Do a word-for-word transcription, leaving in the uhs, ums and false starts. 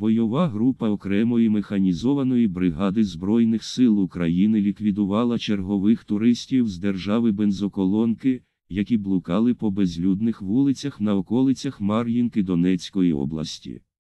бойова група окремої механізованої бригади Збройних сил України ліквідувала чергових туристів з держави бензоколонки, які блукали по безлюдних вулицях на околицях Мар'їнки Донецької області.